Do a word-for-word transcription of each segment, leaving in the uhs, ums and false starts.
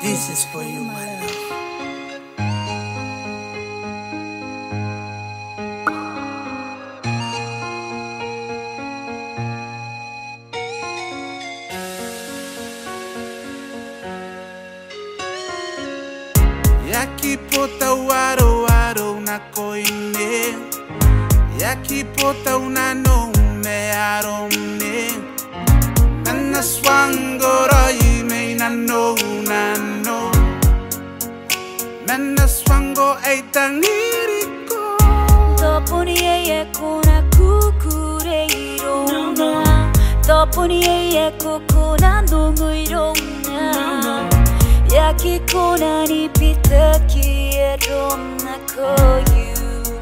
This is for you, my love. Yaki pota waro waro na koine, yaki pota una no me aromne, nana swangora ime na no na no, nana swango eitangiriko. Dopo ni e kuna kukure irona, dopo ni e kuna nungu irona. Yaki kona ni pita ki erona koyu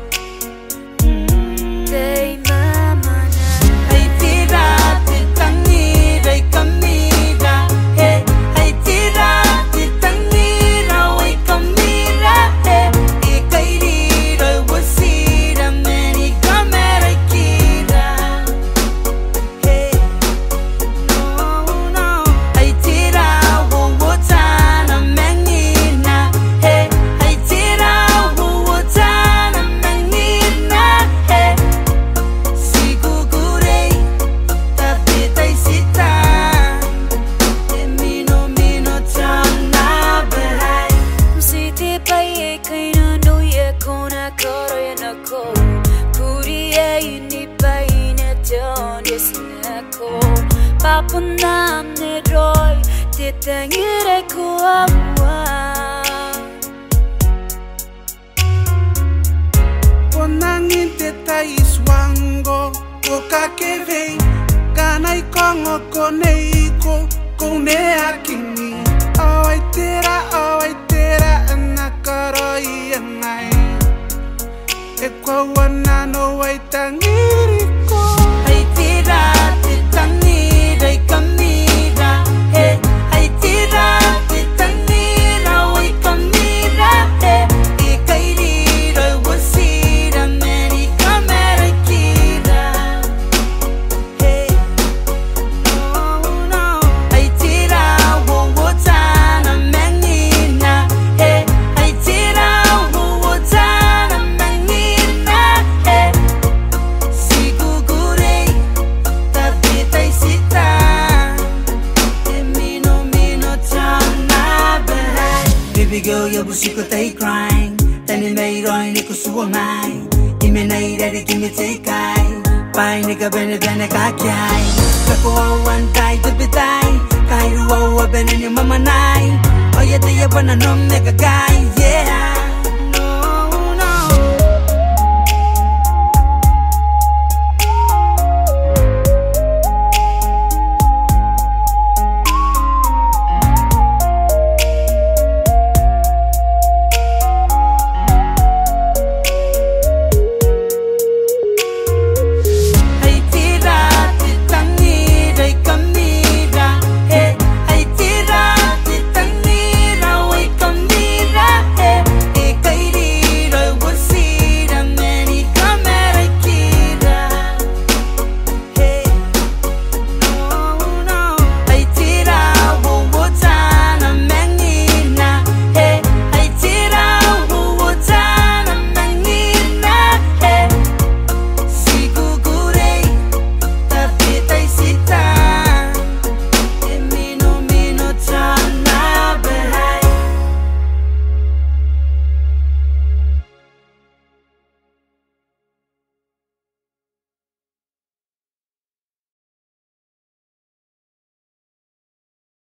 Dei mama na Hey tira titangi rei kamira Hey hey tira titangira wei kamira Hey ikairi roi wasira meni kamera kira Hey no no Hey tira wo wo tana menina Hey hey tira wo wo tana menina Hey sigugurei tapita isita Emino mino tana berai Msiti paye kaina no ye kona koro ye nako Kuri e ini paye ne tion yes nako Papu namne roi titangire kuawa Ponangin te tai swango ko kakevei kanai kongo koneiko kone akini Oi tera oi tera anakaroi angai E kwa wana no waitangiriko Hey tira titangi rei kamira Hey hey tira titangira wei kamira Hey ikairi roi wasira meni kamera kira Hey no no Hey tira wo wo tana menina Hey hey tira wo wo tana menina Hey sigugurei tapita isita Emino mino tana berai Baby girl ya busiko tai crying Tani mei roi ni kusuwa mai Ime nai ready kimi te kai Pai ni ka bene bene ka kiai Kako awan kai tepitai Kai ruwa uwa bene ni mama nai Oye te ya bana nom nega gai yeah